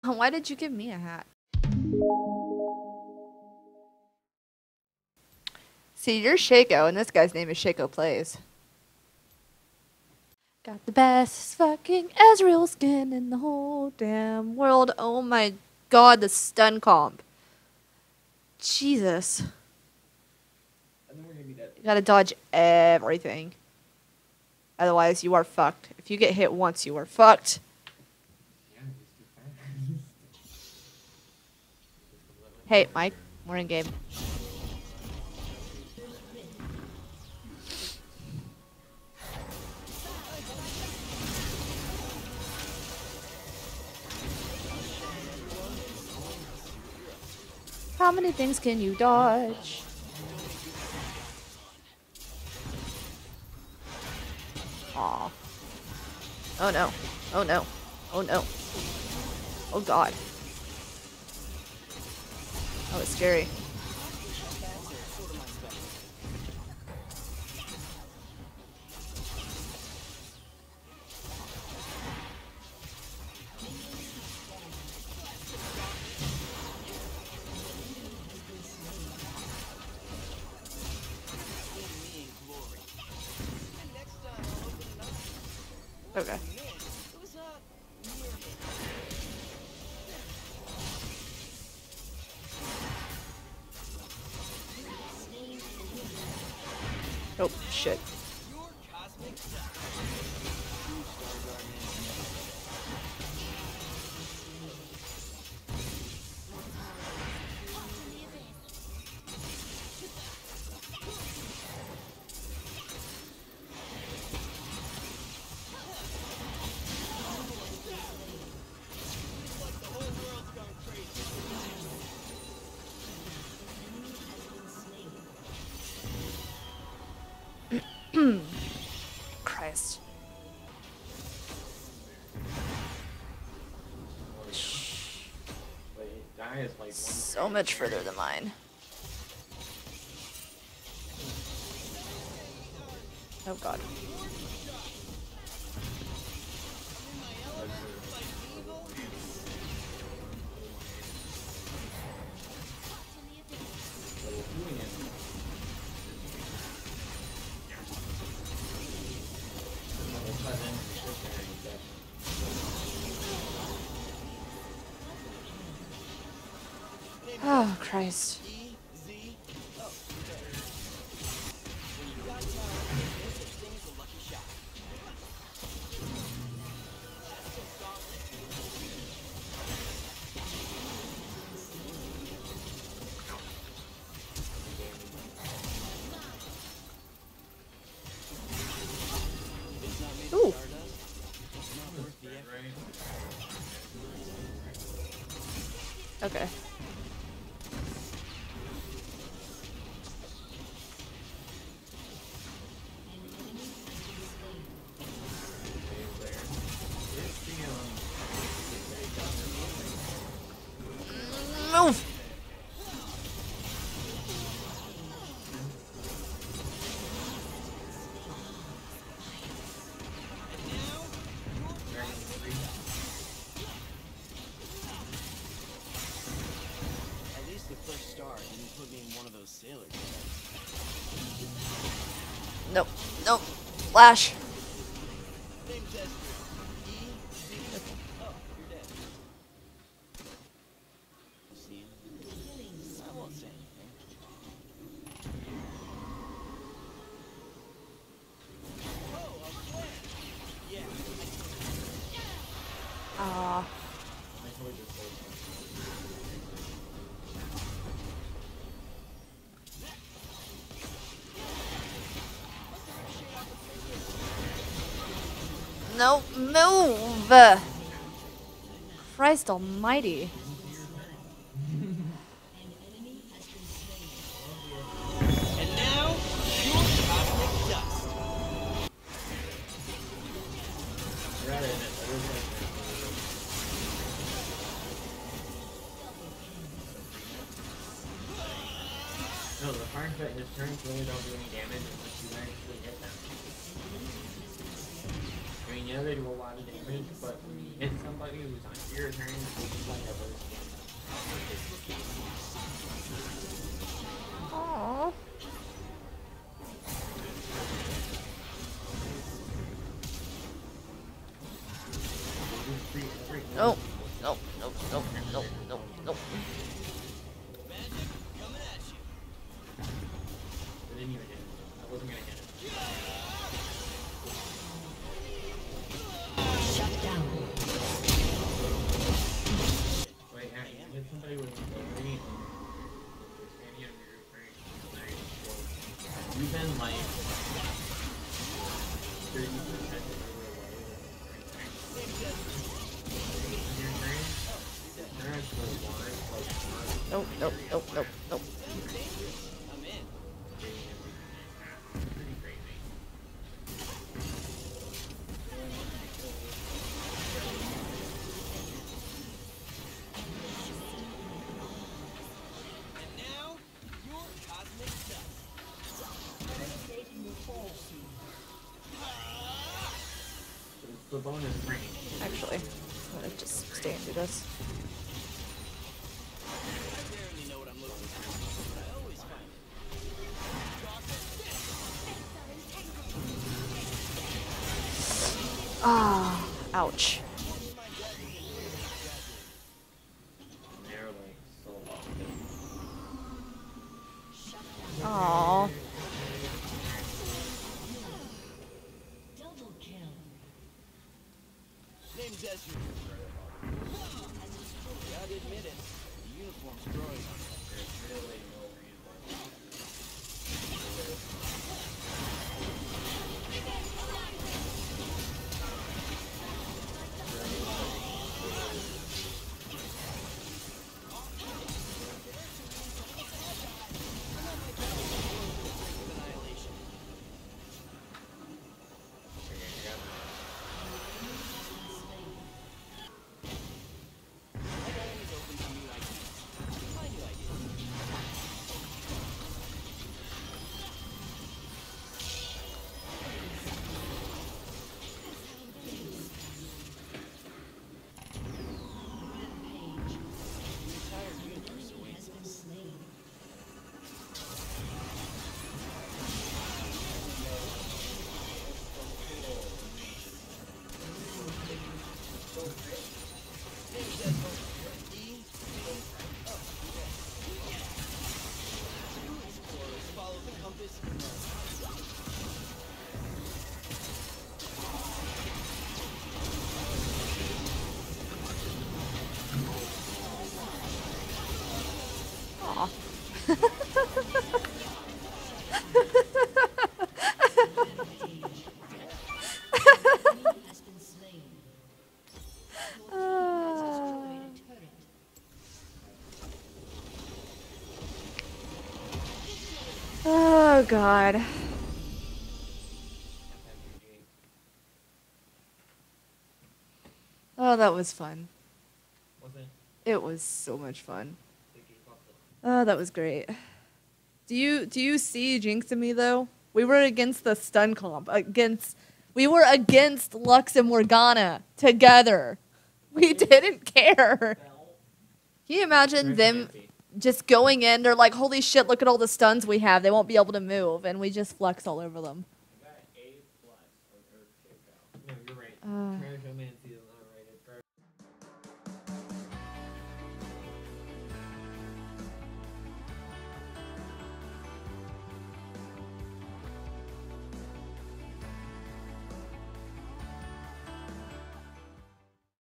Why did you give me a hat? See, you're Shaco, and this guy's name is Shaco Plays. Got the best fucking Ezreal skin in the whole damn world. Oh my god, the stun comp. Jesus. You gotta dodge everything. Otherwise, you are fucked. If you get hit once, you are fucked. Hey, Mike, we're in game. How many things can you dodge? Aw. Oh no. Oh no. Oh no. Oh god. That was scary. Okay. Oh, shit. Christ. So much further than mine. Oh god. Oh, Christ. Ooh. Okay. Move! At least the first star didn't put me in one of those sailors. Nope. Nope. Flash. Name's Ezreal. Oh, you're dead. See him? I won't say anything. Oh, a plan. Yeah. Ah. No, move! Christ almighty. And now, pure cosmic dust. No, the hard that his turns really don't do any damage unless you actually hit them. I mean, yeah, they do a lot of damage, but when you hit someone, somebody who's on your turn, it's like a reverse Aww. Nope. Nope. Nope. Nope. Nope. Nope. Nope. I didn't even hit it. I wasn't gonna hit it. Shut down. Wait, yeah, you hit somebody with a green. Standing on your turn. You've been like 30% of the way with your turn. Turn is the one, like, Nope. Nope. Nope. Nope. Nope. I'm in. pretty crazy. And now, your cosmic dust. It's the bonus range. Actually, I'm gonna just stay and do this. I barely know what I'm looking for, but I always find it. Ah, ouch. They're like so low. Aww. Double kill. Name's Ezreal. Gotta admit it, the uniform's growing on me. There's really no reason. Annihilation. I'm always open to new ideas. Try new ideas. Rampage. The entire universe awaits Has been us. slain. Name's Ezreal. E. Oh, True explorers follow the compass north. Aw. Has been slain. Ah. Destroyed a turret. Oh god. Oh, that was fun. Was it? It was so much fun. They gave up the Oh, that was great. Do you see Jinx and me though? We were against the stun comp. We were against Lux and Morgana together. We didn't care. Can you imagine them just going in? They're like, holy shit, look at all the stuns we have. They won't be able to move, and we just flex all over them. I got A plus on Earth Shakeout. No, you're right. Uh. Treasure Man